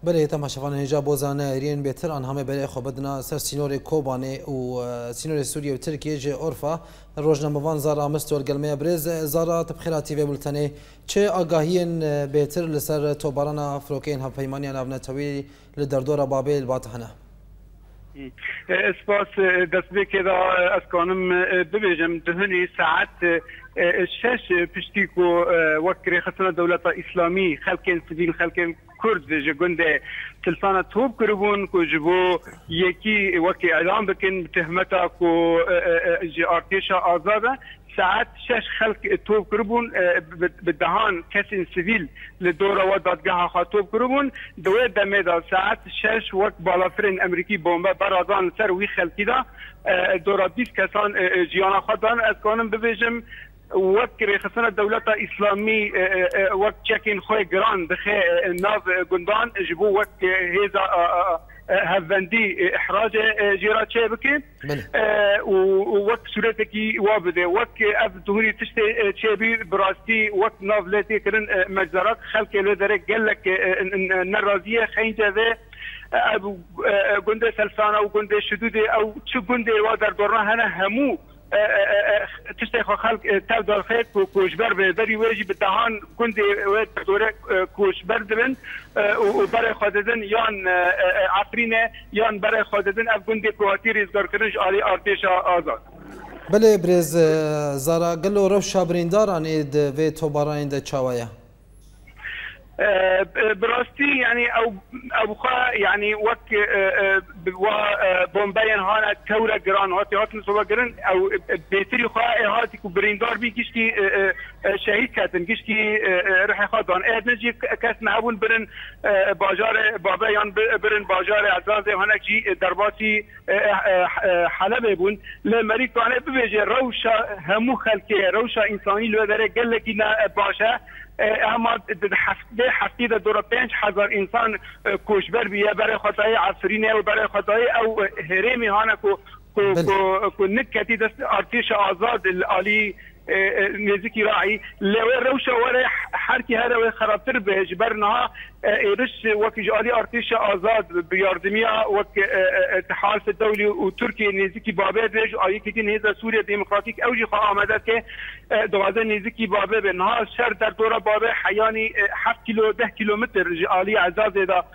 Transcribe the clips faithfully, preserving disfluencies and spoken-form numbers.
بله تماشاوان هجا بوزانه رین بهتر آن همه برای خو بدنا سر سینور کوبانه و سینور سوریه و ترکیه جه عرفا روزنامه‌وان زارا مستور گلمه برز زارا تبخیراتی و بولتنه چه آگاهین بهتر لسر توباران فروکین هم پیمانی ناونتوی لدردور بابل باتحنه اسپاس دست به که دا از کانم ببیجم دهنی ساعت شش پشتی کو وکری خصنا دولت اسلامی خلکن سیویل خلکن کرد جگنده تلفان توب کربون کو جبو یکی وکی اعلام بکن تهمتا کو ارتش آزاده ساعت شش خلق توب کربون بدهان کسی سیویل لدور و دادگاه خاطوب کربون دوی دمیدا ساعت شش وقت بالافرین امریکی بمب برادان سر وی خلقی دا دورا بیست کسان جیانا خودان از کانم ببیجم وقت رخصنا دولت اسلامی وقت چکین خوی گران دخه ناف گندان جبو وقت هیزا هفندی احراج جیرا چه بکن وقت صورتکی وابده وقت اف دهونی تشت چه بی براستی وقت ناف لیتی کرن مجزرات خلق لدره گلک نرازیه خینجه ده گنده سلسانه و گنده شدوده او چه گنده و در دوران هنه همو تشتي خلق تاو دار خيط كوشبر بدري واجي بدهان كنت دوره كوشبر دبن وبرای خوددن یان عفرینه یان برای خوددن اف گنده كواتي رزگار کرنش آلی ارتش آزاد. بله برز زارا قلو روش شابرينداران ايد في توباران ده چاوايا براستي يعني او او خا يعني وك و بومباين هانا تورا جران هاتي هات نسوا جران او بيتري خا هاتي كو بريندار بي كشكي شهيد كاتن كشكي رح خاطان اد نجي كاس معون برن باجار بابايان برن باجار عزاز هناك جي درباسي حلب بون لمريك انا بيجي روشا همو خلكي روشا انساني لو دره قال لك باشا اما ده حفتی ده دور پنج هزار انسان کوشبر بیه برای خطای عصرینه و برای خطای او هرمی هانه کو کو نکتی دست ارتش آزاد الالی نزیکی راعی لو روشه وره حرکی هره و خرابتر بهش برنها ایرش وکی جالی ارتش آزاد بیاردمیا وک تحالف الدولی و ترکیه نزیکی بابه دیج آیه که نیز سوریه دموکراتیک اوجی خواه آمده که دوازه نزیکی بابه به نها شر در دور بابه حیانی هفت کیلو ده کیلومتر جالی عزازه دا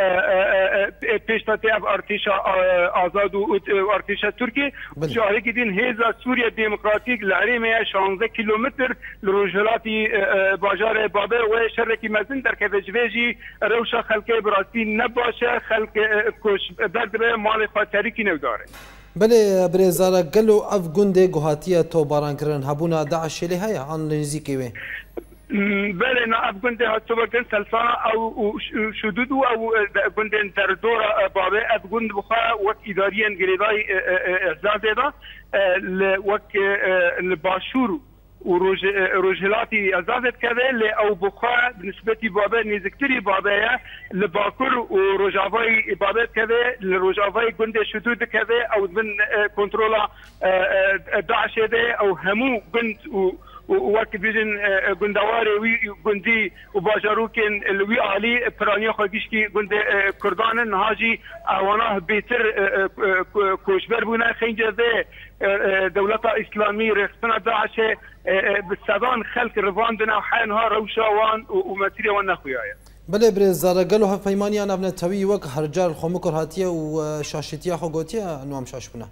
پیشتاتی اف ارتش آزاد و ارتش ترکی جاهی که دین هیزا سوریه دموکراتیک لعریمه شانزده کیلومتر لروجلاتی باجار بابه و شرکی مزن در کفجویجی روشا خلقه براستی نباشه خلق کش بردره مال خاطری کی نوداره. بله برزارا گلو اف گنده گوهاتیه تو باران کرن هبونا داعش لی هیا آن نزیکی وی بله نه اف گنده هاتو بکن سلسانه او شدود او گنده در دور بابه اف گنده بخوا وقت اداریان گریدای اعزازه دا وقت الباشور و روجهلاتی اعزازت کرده لی او بخوا بنسبتی بابه نزکتری بابه لباکر و روجاوای بابه کرده لروجاوای گنده شدود کرده او من کنترولا داعش ده او همو گند و وقت بيجن جندواري وي جندي وباجروكن الوي علي برانيا خديشكي جند كردان نهاجي اوانه بيتر كوشبر بونا خنجه ده دولة اسلامي رخصنا داعش بالسادان خلق رواندنا وحينها روشاوان وماتيريا ونخويايا. بله برز زارا قالوا هفيمانيا نبنا توي وك هرجال خمكر هاتيه وشاشتيا خوغوتيا نوام شاشبنا.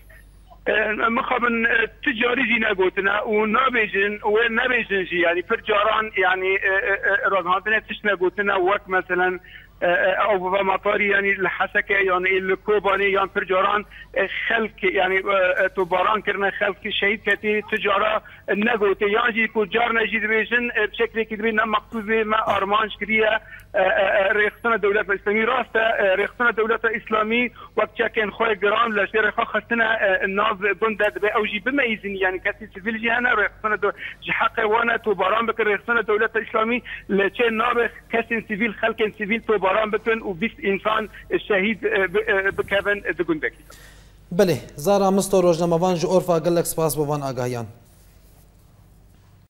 مخابن تجاري جينا قوتنا ونابيجن ونابيجن جي يعني فرجاران يعني رضهاتنا تشنا قوتنا وقت مثلا او مطاري يعني الحسكه يعني الكوباني يعني فرجاران خلق يعني تباران كرنا خلق شهيد كتي تجاره نقوتي يعني جي كجارنا جي بيجن بشكل كبير مقصود ما ارمانش كريه ريختنا دولة الإسلامية راستا ريختنا دولة الإسلامي وقت كان خوي جرام لشير خاصتنا الناس بندد بأوجي بما يزن يعني كاتي سيفيل جهنا ريختنا دو جحق وانا توباران بكر ريختنا دولة الإسلامي لشيء نابخ كاسين سيفيل خلق سيفيل توباران بكن وبيس إنسان الشهيد بكفن دقندك. بله زارا مستو روزنامه‌وان جو عرفا قال لك سپاس بوان آگاهیان.